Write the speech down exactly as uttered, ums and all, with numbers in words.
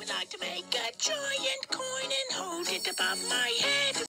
would like to make a giant coin and hold it above my head.